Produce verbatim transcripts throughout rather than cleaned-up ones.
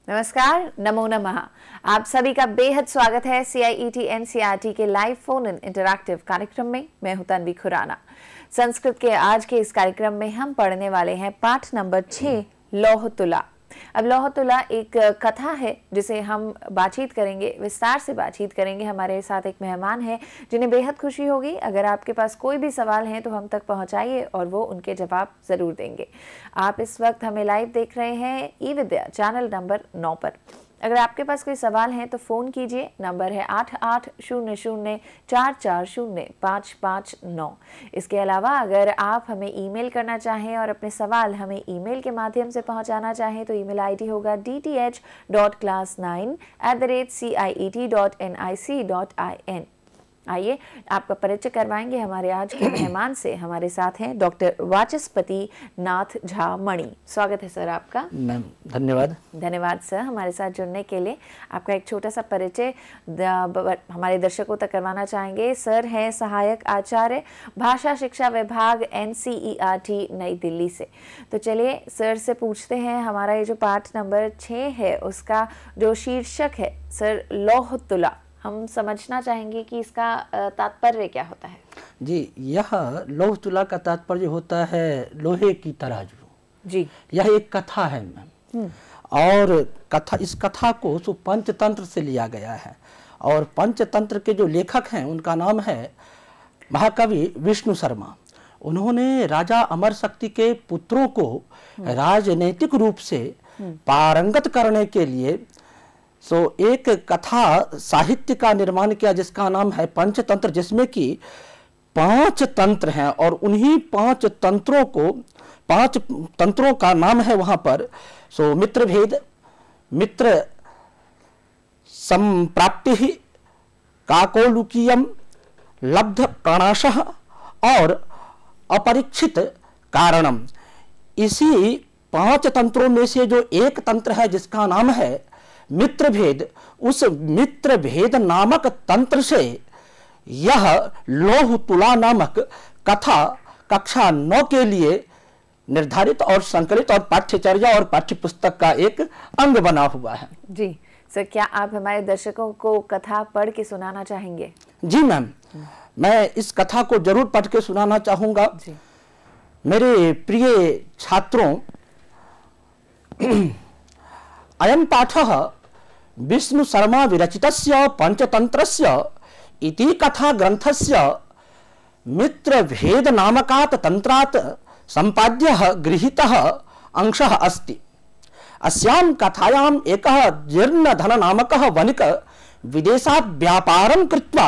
नमस्कार, नमो नमः। आप सभी का बेहद स्वागत है C I E T N C R T के लाइव फोन इन इंटरैक्टिव कार्यक्रम में। मैं हूं तन्वी खुराना। संस्कृत के आज के इस कार्यक्रम में हम पढ़ने वाले हैं पाठ नंबर छः, लौह तुला। अब लौह तुला एक कथा है जिसे हम बातचीत करेंगे, विस्तार से बातचीत करेंगे। हमारे साथ एक मेहमान है जिन्हें बेहद खुशी होगी। अगर आपके पास कोई भी सवाल है तो हम तक पहुंचाइए और वो उनके जवाब ज़रूर देंगे। आप इस वक्त हमें लाइव देख रहे हैं ई विद्या चैनल नंबर नौ पर। अगर आपके पास कोई सवाल है तो फ़ोन कीजिए। नंबर है आठ आठ शून्य शून्य चार चार शून्य पाँच पाँच नौ। इसके अलावा अगर आप हमें ईमेल करना चाहें और अपने सवाल हमें ईमेल के माध्यम से पहुंचाना चाहें तो ईमेल आईडी होगा D T H dot class nine at the rate C I E T dot N I C dot I N. आइए आपका परिचय करवाएंगे हमारे आज के मेहमान से। हमारे साथ हैं डॉक्टर वाचस्पति नाथ झा मणि। स्वागत है सर आपका। मैम धन्यवाद। धन्यवाद सर हमारे साथ जुड़ने के लिए। आपका एक छोटा सा परिचय हमारे दर्शकों तक करवाना चाहेंगे। सर हैं सहायक आचार्य भाषा शिक्षा विभाग N C E R T नई दिल्ली से। तो चलिए सर से पूछते हैं, हमारा ये जो पाठ नंबर छः है उसका जो शीर्षक है सर लौह तुला, हम समझना चाहेंगे कि इसका तात्पर्य क्या होता है। जी, यह लौह तुला का तात्पर्य होता है लोहे की तराजू। जी, यह एक कथा है मैम। और कथा इस कथा को सो पंचतंत्र से लिया गया है। और पंचतंत्र के जो लेखक हैं उनका नाम है महाकवि विष्णु शर्मा। उन्होंने राजा अमर शक्ति के पुत्रों को राजनीतिक रूप से पारंगत करने के लिए सो so, एक कथा साहित्य का निर्माण किया जिसका नाम है पंचतंत्र, जिसमें कि पांच तंत्र हैं। और उन्हीं पांच तंत्रों को पांच तंत्रों का नाम है वहां पर सो so, मित्र भेद, मित्र संप्राप्ति, काकोलुकीयम, लब्ध प्रणाशः और अपरीक्षित कारणम। इसी पांच तंत्रों में से जो एक तंत्र है जिसका नाम है मित्र भेद, उस मित्र भेद नामक तंत्र से यह लौह तुला नामक कथा कक्षा नौ के लिए निर्धारित और संकलित और पाठ्यचर्या और पाठ्य पुस्तक का एक अंग बना हुआ है। जी सर, क्या आप हमारे दर्शकों को कथा पढ़ के सुनाना चाहेंगे? जी मैम, मैं इस कथा को जरूर पढ़ के सुनाना चाहूंगा। जी। मेरे प्रिय छात्रों, अयं पाठः विष्णु शर्मा विरचितस्य पंचतंत्रस्य इति कथा ग्रंथस्य मित्र भेद नामकात् तंत्रात् संपाद्यः गृहीतः अंशः अस्ति। अस्यां कथायाम् एकः जीर्णधन नामकः वणिक विदेशात् व्यापारं कृत्वा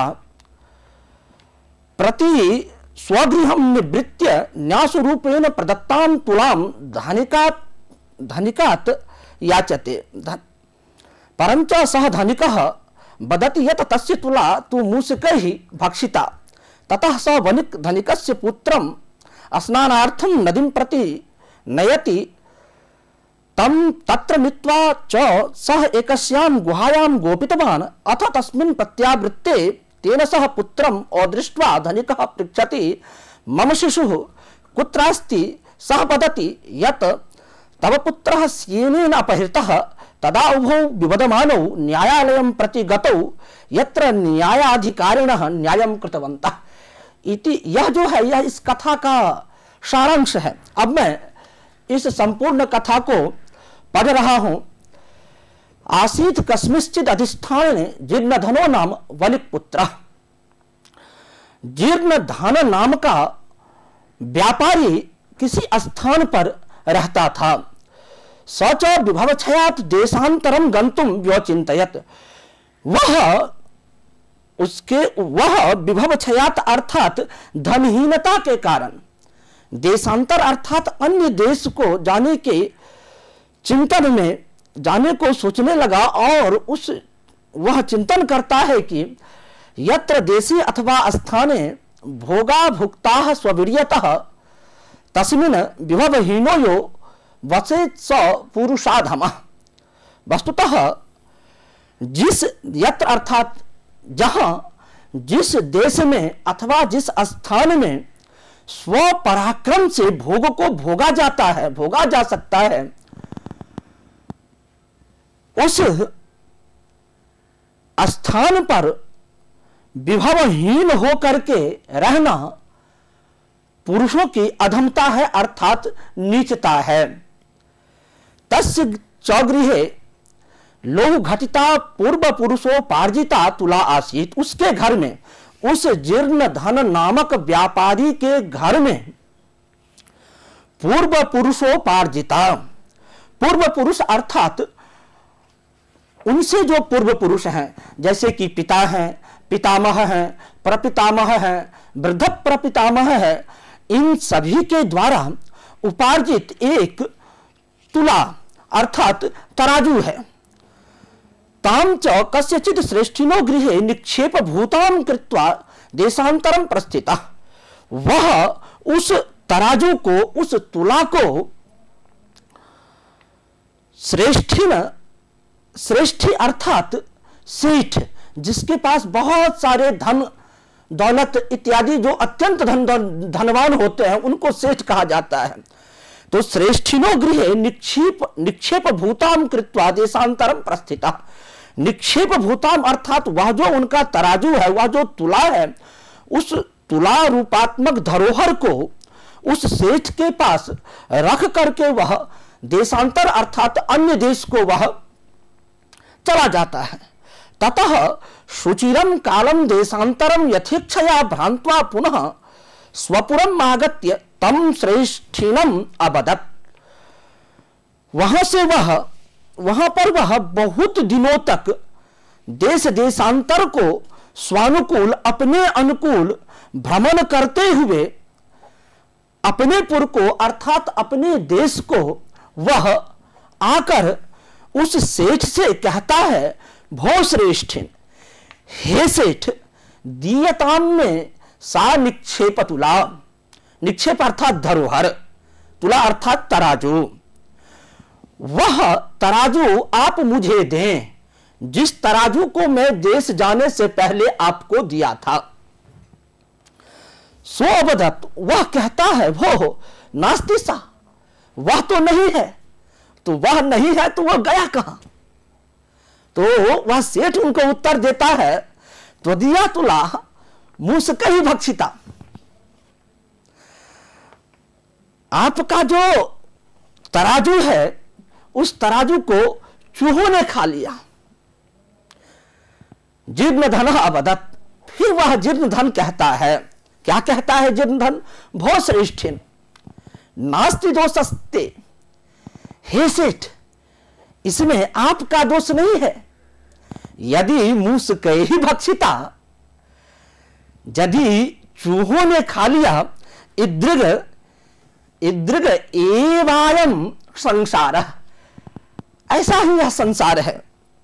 प्रति स्वगृहं निवृत्य न्यासरूपेण प्रदत्तां तुलां धनिकात् धनिकात् याचते। परंच सह धनिकः वदति यत् तस्य तुला तु मूषकैः भक्षिता। ततः स वणिक धनिकस्य पुत्रं स्नानार्थं नदीं प्रति नयति। तं तत्र नीत्वा च सः एकस्यां गुहायां गोपितवान्। अथ तस्मिन् प्रत्यावृत्ते तेन सह पुत्रम् अदृष्ट्वा धनिकः पृच्छति, मम शिशुः कुत्रास्ति? सः वदति यत् तव पुत्रः स्येनेन अपहृतः। तदा उभौ विवदमानौ न्यायालयं प्रति गतौ यत्र न्यायाधिकारिणः न्यायं कृतवन्तः। इति यह जो है यह इस कथा का सारांश है। अब मैं इस संपूर्ण कथा को पढ़ रहा हूं। आसीत् कस्मिंश्चित् अधिष्ठाने जीर्णधनो नाम वणिक पुत्रः। जीर्णधन नाम का व्यापारी किसी स्थान पर रहता था। स च विभवक्षयात् देशांतरं गंतुम व्यचिंतयत्। वह उसके वह विभवक्षयात् अर्थात धनहीनता के कारण देशांतर अर्थात अन्य देश को जाने के चिंतन में जाने को सोचने लगा। और उस वह चिंतन करता है कि यत्र देशे अथवा स्थाने भोगा भुक्ताः स्ववीर्यतः तस्मिन् विभवहीनो यो वसेत् स पुरुषाधमः। वस्तुतः जिस यत्र अर्थात जहां जिस देश में अथवा जिस स्थान में स्व पराक्रम से भोग को भोगा जाता है भोगा जा सकता है उस स्थान पर विभवहीन होकर के रहना पुरुषों की अधमता है, अर्थात नीचता है। तस्य चौगृहे लोह घटिता पूर्व पुरुषो पार्जिता तुला आसीत। उसके घर में, उस जीर्ण धन नामक व्यापारी के घर में पूर्व पुरुषो पार्जिता, पूर्व पुरुष अर्थात उनसे जो पूर्व पुरुष हैं, जैसे कि पिता हैं, पितामह हैं, प्रपितामह हैं, वृद्ध प्रपितामह है, इन सभी के द्वारा उपार्जित एक तुला अर्थात तराजू है। ताम च कस्यचित् श्रेष्ठिनो गृहे निक्षेप भूताम कृत्वा देशांतरम प्रस्थिता। वह उस तराजू को, उस तुला को श्रेष्ठिन, श्रेष्ठी अर्थात सेठ, जिसके पास बहुत सारे धन दौलत इत्यादि, जो अत्यंत धन धनवान होते हैं, उनको सेठ कहा जाता है। तो श्रेष्ठिनो गृहे निक्षेप निक्षेप भूताम कृत्वा देशांतरम प्रस्थिता। निक्षेप भूताम अर्थात वह जो उनका तराजू है, वह जो तुला है, उस तुला रूपात्मक धरोहर को उस सेठ के पास रख करके वह देशांतर अर्थात अन्य देश को वह चला जाता है। ततः शुचिरम कालम देशांतरम यथेच्छया भ्रांत्वा पुनः स्वपुरम आगत्य तम श्रेष्ठिनम अबदत। वहां से वह, वहां पर वह बहुत दिनों तक देश देशांतर को स्वानुकूल, अपने अनुकूल भ्रमण करते हुए अपने पुर को अर्थात अपने देश को वह आकर उस सेठ से कहता है, भो श्रेष्ठिन, हे सेठ, दीयताम में सा निक्षेप तुला। निक्षेप अर्थात धरोहर, तुला अर्थात तराजू। वह तराजू आप मुझे दें जिस तराजू को मैं देश जाने से पहले आपको दिया था। सो अबदत, वह कहता है, वो नास्ति सा, वह तो नहीं है। तो वह नहीं है तो वह गया कहां? तो वह सेठ उनको उत्तर देता है, तो दिया तुला मूसक ही भक्षिता। आपका जो तराजू है, उस तराजू को चूहों ने खा लिया। जीर्ण धन अबदत, फिर वह जीर्ण धन कहता है, क्या कहता है जीर्ण धन? भो श्रेष्ठिन, नास्ति दोषस्ते, हे सेठ, इसमें आपका दोष नहीं है। यदि मूसक ही भक्षिता, यदि चूहों ने खा लिया, इदृग इदृग एवायम संसार, ऐसा ही यह संसार है।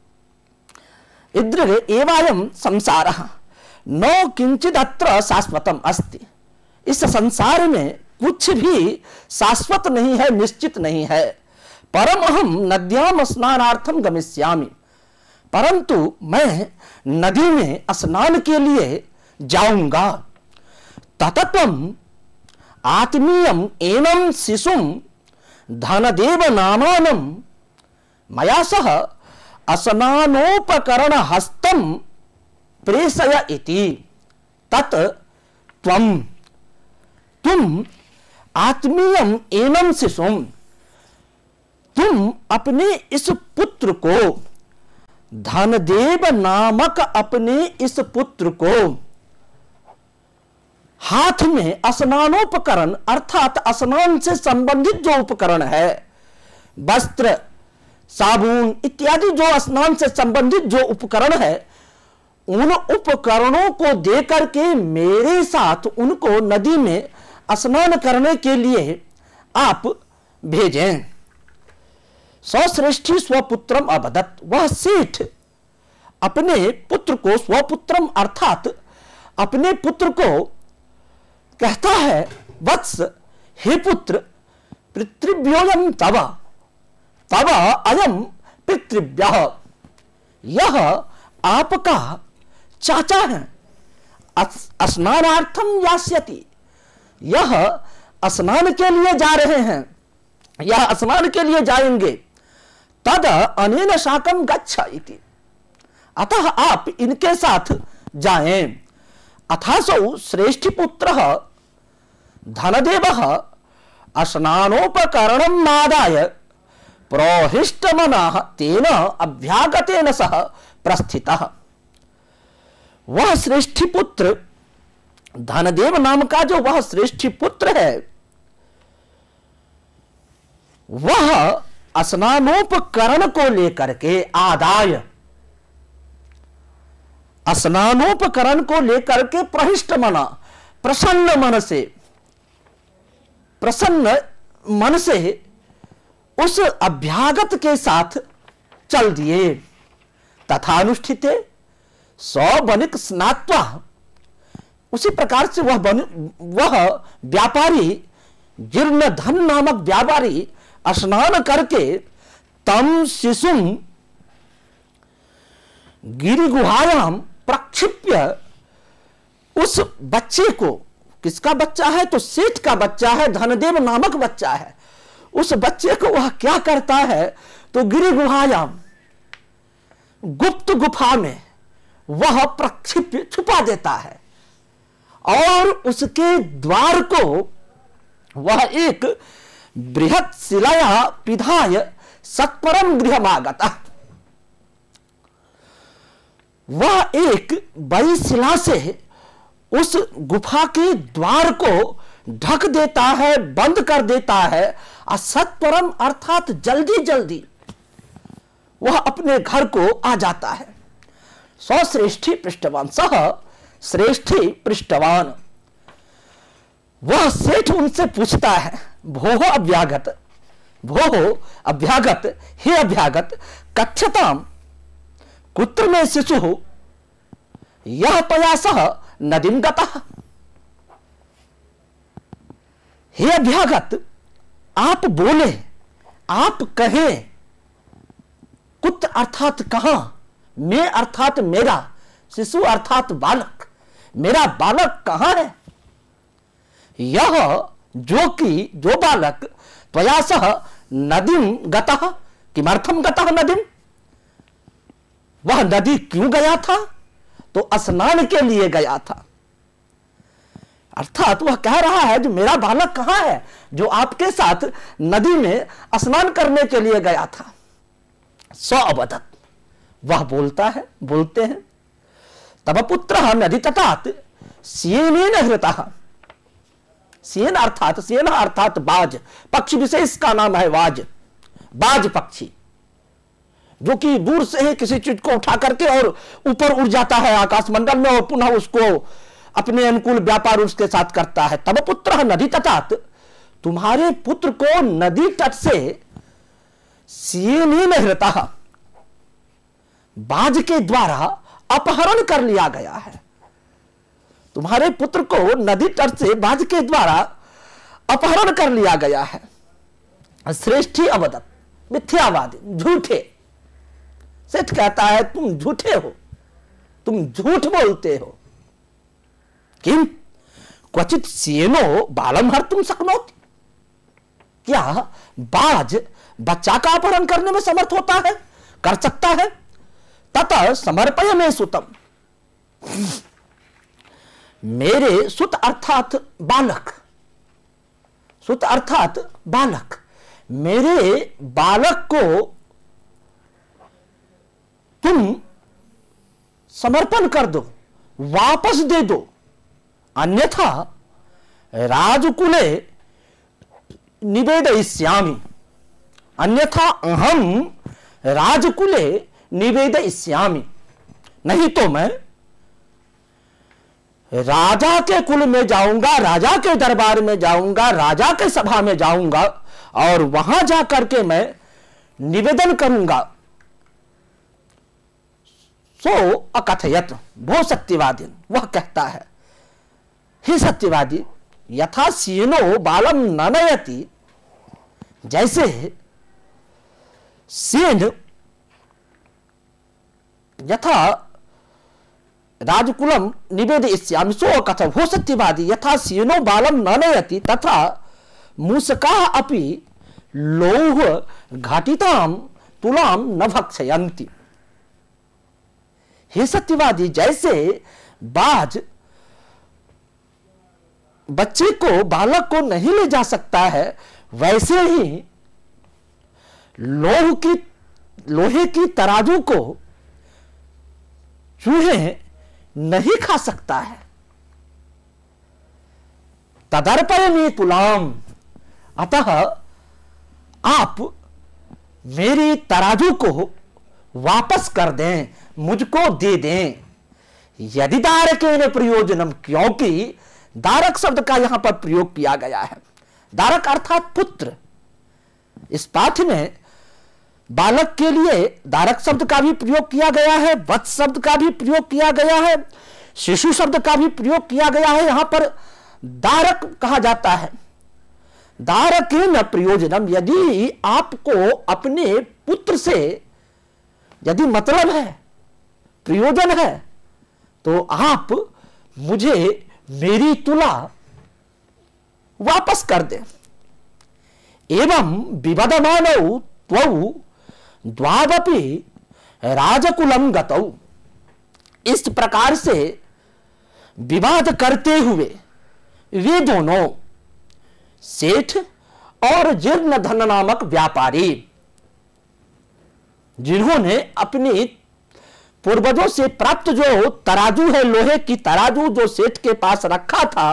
इदृग एवायम संसार न किंचित अत्र शाश्वतम अस्ति। इस संसार में कुछ भी शाश्वत नहीं है, निश्चित नहीं है। परम अहम नद्याम स्नानार्थम गमिष्यामि, परंतु मैं नदी में स्नान के लिए जाऊंगा। ततत्वम आत्मीयम एनम शिशुम धनदेव नामानम मया सह स्नानोपकरण हस्तम प्रेषय इति। तत् त्वम, तुम आत्मीयम एनम शिशुम, तुम अपने इस पुत्र को, धनदेव नामक अपने इस पुत्र को, हाथ में स्नानोपकरण अर्थात स्नान से संबंधित जो उपकरण है, वस्त्र, साबुन इत्यादि जो स्नान से संबंधित जो उपकरण है, उन उपकरणों को देकर के मेरे साथ उनको नदी में स्नान करने के लिए आप भेजें। सश्रेष्ठी स्वपुत्रम अबदत, वह सेठ अपने पुत्र को, स्वपुत्रम अर्थात अपने पुत्र को कहता है, वत्स, हे पुत्र, पितृभ्योऽयं तव, तव अयम पितृभ्यः, यह आपका चाचा है। स्नानार्थम यास्यति, यह स्नान के लिए जा रहे हैं, यह स्नान के लिए जाएंगे। तद अनेन साकं गच्छ इति। अतः आप इनके साथ जाएं। अथासौ श्रेष्ठीपुत्रः धनदेवः स्नानोपकरणम् आदाय प्रहृष्टमनः तेन अभ्यागतेन सह प्रस्थितः। वह श्रेष्ठी पुत्र धनदेव नाम का जो वह श्रेष्ठी पुत्र है, वह स्नानोपकरण को लेकर के आदाय, स्नानोपकरण को लेकर के प्रहृष्ट मना, प्रसन्न मन से, प्रसन्न मन से उस अभ्यागत के साथ चल दिए। तथानुष्ठिते सौबनिक स्नात्वा, उसी प्रकार से वह बन वह व्यापारी जीर्ण धन नामक व्यापारी स्नान करके तम शिशुम गिरि गुहायाम प्रक्षिप्य, उस बच्चे को, किसका बच्चा है तो सेठ का बच्चा है, धनदेव नामक बच्चा है, उस बच्चे को वह क्या करता है तो गिरि गुहायाम, गुप्त गुफा में वह प्रक्षिप्य छुपा देता है और उसके द्वार को वह एक बृहत् शिलाया पिधाय सत्वरम गृहमागतः, वह एक बड़ी शिला से उस गुफा के द्वार को ढक देता है, बंद कर देता है। असत्वरम अर्थात जल्दी जल्दी वह अपने घर को आ जाता है। सश्रेष्ठी पृष्ठवान, सह श्रेष्ठी पृष्ठवान। वह सेठ उनसे पूछता है, भोः अभ्यागत, भोः अभ्यागत, हे अभ्यागत, कथ्यताम कुत्र में शिशु यह पयासः नदीं गतः। हे अभ्यागत, आप बोले, आप कहें, कुत्र अर्थात कहां, मैं अर्थात मेरा, शिशु अर्थात बालक, मेरा बालक कहां है। यह जो कि जो बालक पयासः नदीं गतः, किमर्थम गतः नदीं, वह नदी क्यों गया था तो स्नान के लिए गया था। अर्थात वह कह रहा है जो मेरा बालक कहां है जो आपके साथ नदी में स्नान करने के लिए गया था। स अवदत्, वह बोलता है, बोलते हैं, तब पुत्रः नदी तटात् सेनेन हृतः। सेन अर्थात, सेना अर्थात बाज, पक्षी विशेष का नाम है वाज, बाज पक्षी, जो कि दूर से ही किसी चीज को उठा करके और ऊपर उड़ जाता है आकाश मंडल में और पुनः उसको अपने अनुकूल व्यापार उसके साथ करता है। तब पुत्र नदी तटात, तुम्हारे पुत्र को नदी तट से सेनेन हृतः, बाज के द्वारा अपहरण कर लिया गया है। तुम्हारे पुत्र को नदी तट से बाज के द्वारा अपहरण कर लिया गया है। श्रेष्ठी अवदत्, मिथ्यावादी, झूठे। सेठ कहता है तुम झूठे हो, तुम झूठ बोलते हो। किम क्वचित सेनो बालम हर्तुम शक्नोति, क्या बाज बच्चा का अपहरण करने में समर्थ होता है, कर सकता है। ततः समर्पय में सुतम, मेरे सुत अर्थात बालक, सुत अर्थात बालक, मेरे बालक को तुम समर्पण कर दो, वापस दे दो, अन्यथा राजकुले निवेदयिष्यामि, अन्यथा अहम राजकुले निवेदयिष्यामि, नहीं तो मैं राजा के कुल में जाऊंगा, राजा के दरबार में जाऊंगा, राजा के सभा में जाऊंगा और वहां जाकर के मैं निवेदन करूंगा। सो अकथयत, वो सत्यवादी, वह कहता है, हे सत्यवादी, यथा सेनो बालम ननयति, जैसे सेन यथा राजकुलम निवेदयिष्यामि, सो कथम, हो सत्यवादी, यथा सेनो बालम ननयति तथा मूषकाः अपि लौह घटितां तुलाम न भक्षयन्ति। हे सत्यवादी, जैसे बाज बच्चे को, बालक को नहीं ले जा सकता है, वैसे ही लोह की लोहे की तराजू को चूहे नहीं खा सकता है। तदर्पयमे तुलाम, अतः आप मेरी तराजू को वापस कर दें, मुझको दे दें। यदि दारकेन प्रयोजनम, क्योंकि दारक शब्द का यहां पर प्रयोग किया गया है। दारक अर्थात पुत्र। इस पाठ में बालक के लिए दारक शब्द का भी प्रयोग किया गया है, वत्स शब्द का भी प्रयोग किया गया है, शिशु शब्द का भी प्रयोग किया गया है। यहां पर दारक कहा जाता है। दारकेन प्रयोजनम, यदि आपको अपने पुत्र से यदि मतलब है, प्रयोजन है, तो आप मुझे मेरी तुला वापस कर दे। एवं विवदमानौ त्वौ द्वावपि राजकुलम गतौ, इस प्रकार से विवाद करते हुए वे दोनों सेठ और जीर्ण धन नामक व्यापारी, जिन्होंने अपनी पूर्वजों से प्राप्त जो तराजू है, लोहे की तराजू जो सेठ के पास रखा था,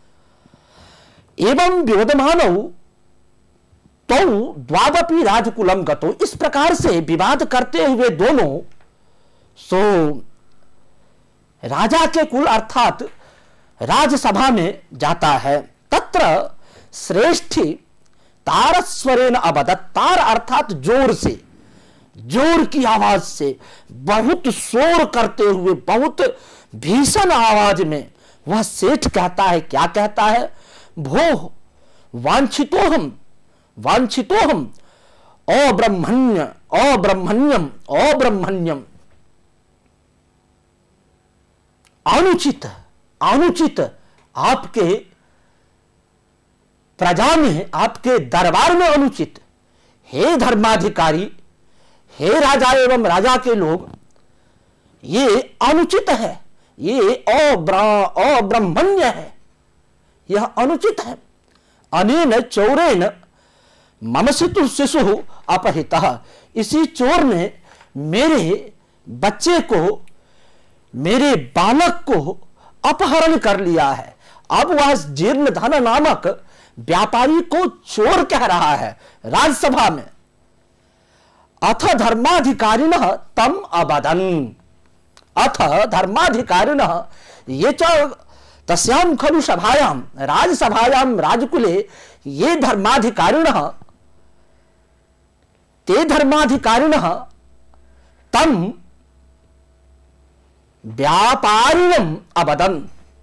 एवं विवदमानौ तो द्वावपि राजकुलम गतो, इस प्रकार से विवाद करते हुए दोनों सो राजा के कुल अर्थात राजसभा में जाता है। तत्र श्रेष्ठी तारस्वरेण अबदत, तार अर्थात जोर से, जोर की आवाज से, बहुत शोर करते हुए, बहुत भीषण आवाज में वह सेठ कहता है, क्या कहता है? भो वांछितोहम वांछितोहम अब्रह्मण्य अब्रह्मण्यम अब्रह्मण्यम, अनुचित अनुचित आपके प्रजा में, आपके दरबार में अनुचित। हे धर्माधिकारी, हे राजा एवं राजा के लोग, ये अनुचित है, ये अब्रह्मण्य है, यह अनुचित है। अनेन चौरेन मम शिशु शिशु अपहृतः, इसी चोर ने मेरे बच्चे को, मेरे बालक को अपहरण कर लिया है। अब वह जीर्ण धन नामक व्यापारी को चोर कह रहा है राजसभा में। अथ धर्माधिकारिणः तम अबदन, अथ धर्माधिकारिणः ये च तस्याम खलु सभायाम, राजसभायाम राजकुले ये धर्माधिकारिणः, ते धर्माधिकारिणः तम व्यापारिणम् अबदन,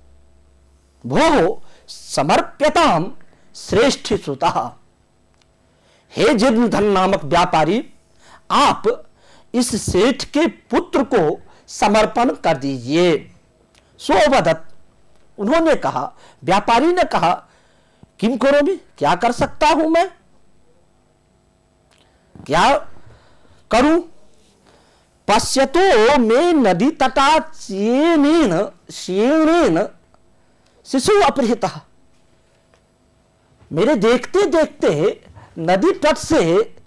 भो समर्प्यताम श्रेष्ठ सुतः। हे जीर्ण धन नामक व्यापारी, आप इस सेठ के पुत्र को समर्पण कर दीजिए। सोवदत, उन्होंने कहा, व्यापारी ने कहा, किम करोमि, क्या कर सकता हूं मैं, क्या करूं? पश्यतो में नदी तटात् श्येनेन श्येनेन शिशु अपहृतः, मेरे देखते देखते नदी तट से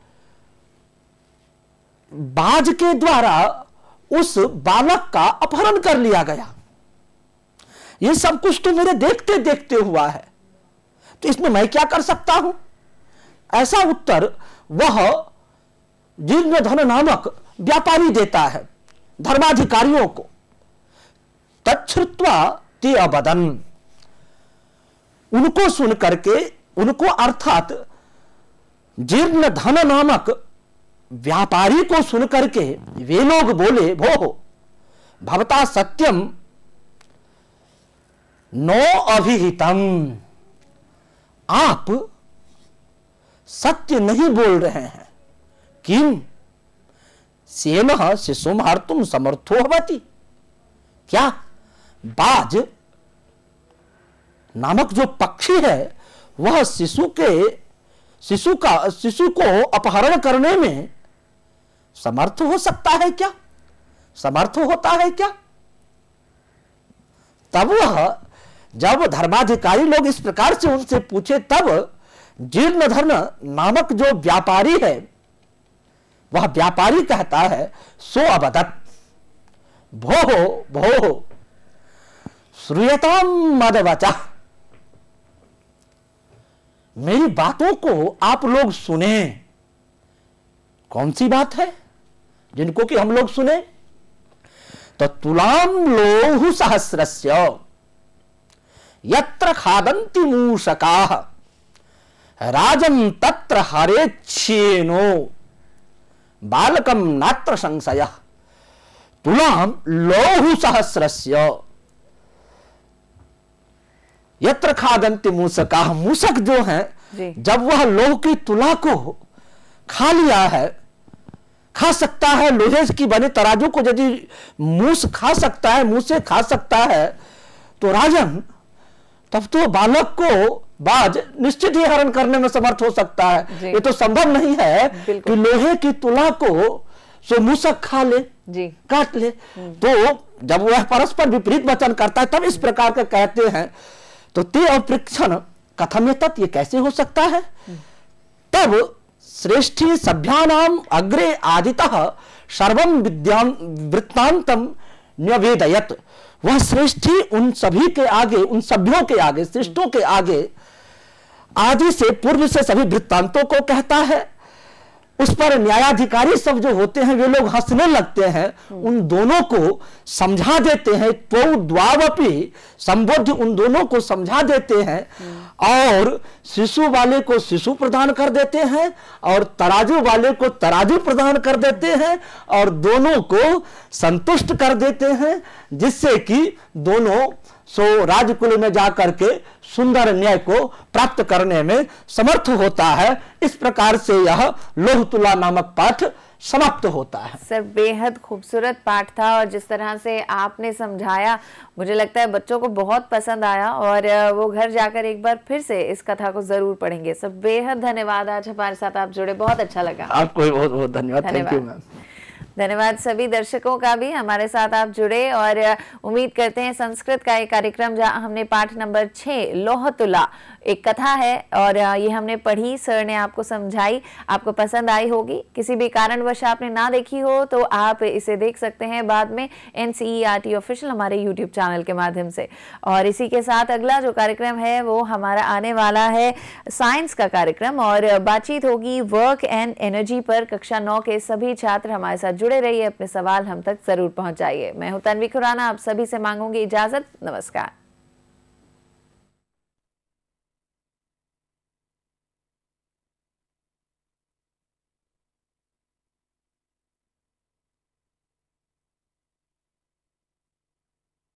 बाज के द्वारा उस बालक का अपहरण कर लिया गया। यह सब कुछ तो मेरे देखते देखते हुआ है, तो इसमें मैं क्या कर सकता हूं? ऐसा उत्तर वह जीर्ण धन नामक व्यापारी देता है धर्माधिकारियों को। तच्छ्रुत्वा ते अबदन, उनको सुन करके, उनको अर्थात जीर्ण धन नामक व्यापारी को सुन करके वे लोग बोले, भो भवता सत्यम नो अभिहितम, आप सत्य नहीं बोल रहे हैं। किम सेनः शिशुम हर्तुम समर्थो भवति, क्या बाज नामक जो पक्षी है वह शिशु के शिशु का शिशु को अपहरण करने में समर्थ हो सकता है क्या? समर्थ होता है क्या? तब वह जब धर्माधिकारी लोग इस प्रकार से उनसे पूछे, तब जीर्णधर्म नामक जो व्यापारी है वह व्यापारी कहता है, सो अवदत् भो भो श्रूयताम मदवचा, मेरी बातों को आप लोग सुने। कौन सी बात है जिनको कि हम लोग सुने? तो तुलाम लोहु सहस्रस्य यत्र खादन्ति मूषकाः राजन तत्र हरेच्छेनो बालकम नात्र संशयः। तुलाम लोहु सहस्रस्य यत्र खादन्ति मूषकाः, मूषक जो हैं जब वह लोह की तुला को खा लिया है, खा सकता है, लोहे की बने तराजू को यदि मूस खा सकता है, मुंह से खा सकता है, तो राजन तब तो बालक को बाज निश्चित ही हरण करने में समर्थ हो सकता है। ये तो संभव नहीं है कि लोहे की तुला को सो मूसक खा ले, जी काट ले। तो जब वह परस्पर विपरीत वचन करता है तब इस प्रकार का कहते हैं, तो ते अपृक्षण कथम तत्, ये कैसे हो सकता है? तब श्रेष्ठी सभ्यानाम अग्रे आदितः सर्वम विद्यां वृत्तांतम न्यवेदयत्, वह श्रेष्ठी उन सभी के आगे, उन सभ्यों के आगे, श्रेष्ठों के आगे आदि से पूर्व से सभी वृत्तांतों को कहता है। उस पर न्यायाधिकारी सब जो होते हैं वे लोग हंसने लगते हैं, उन दोनों को समझा देते हैं, तो द्वावपि संबोध्य, उन दोनों को समझा देते हैं और शिशु वाले को शिशु प्रदान कर देते हैं और तराजू वाले को तराजू प्रदान कर देते हैं और दोनों को संतुष्ट कर देते हैं, जिससे कि दोनों सो राजकुल में जाकर के सुंदर न्याय को प्राप्त करने में समर्थ होता है। इस प्रकार से यह लोह तुला नामक पाठ समाप्त होता है। सर बेहद खूबसूरत पाठ था और जिस तरह से आपने समझाया मुझे लगता है बच्चों को बहुत पसंद आया और वो घर जाकर एक बार फिर से इस कथा को जरूर पढ़ेंगे। सर बेहद धन्यवाद, आज हमारे साथ आप जुड़े, बहुत अच्छा लगा। आपको बहुत बहुत धन्यवाद। Thank you ma'am. धन्यवाद सभी दर्शकों का भी, हमारे साथ आप जुड़े और उम्मीद करते हैं संस्कृत का एक कार्यक्रम जहां हमने पाठ नंबर छः लोह तुला एक कथा है और ये हमने पढ़ी, सर ने आपको समझाई, आपको पसंद आई होगी। किसी भी कारणवश आपने ना देखी हो तो आप इसे देख सकते हैं बाद में N C E R T official हमारे यूट्यूब चैनल के माध्यम से। और इसी के साथ अगला जो कार्यक्रम है वो हमारा आने वाला है साइंस का कार्यक्रम और बातचीत होगी वर्क एंड एनर्जी पर। कक्षा नौ के सभी छात्र हमारे साथ जुड़े रहिए, अपने सवाल हम तक जरूर पहुंचाइए। मैं हूं तन्वी खुराना, आप सभी से मांगूंगी इजाजत। नमस्कार।